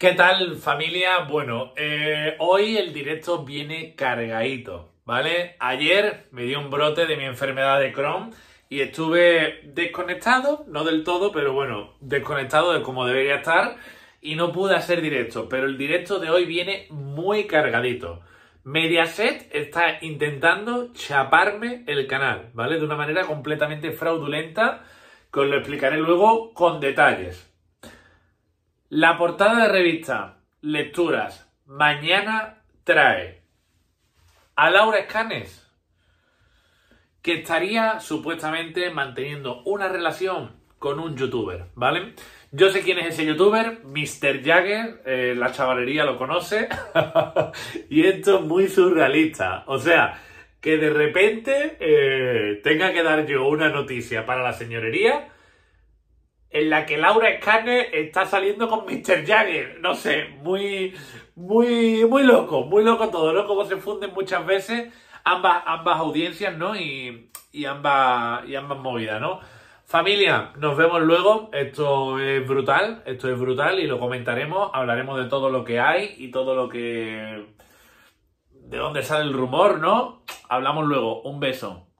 ¿Qué tal, familia? Bueno, hoy el directo viene cargadito, ¿vale? Ayer me dio un brote de mi enfermedad de Crohn y estuve desconectado, no del todo, pero bueno, desconectado de como debería estar y no pude hacer directo, pero el directo de hoy viene muy cargadito. Mediaset está intentando chaparme el canal, ¿vale? De una manera completamente fraudulenta, que os lo explicaré luego con detalles. La portada de revista Lecturas mañana trae a Laura Escanes, que estaría supuestamente manteniendo una relación con un youtuber, ¿vale? Yo sé quién es ese youtuber, Mr. Jagger, la chavalería lo conoce, y esto es muy surrealista. O sea, que de repente tenga que dar yo una noticia para la señorería en la que Laura Escanes está saliendo con Mr. Jagger. No sé, muy loco todo, ¿no? Como se funden muchas veces ambas audiencias, ¿no? Y ambas movidas, ¿no? Familia, nos vemos luego. Esto es brutal y lo comentaremos. Hablaremos de todo lo que hay y todo lo que... de dónde sale el rumor, ¿no? Hablamos luego. Un beso.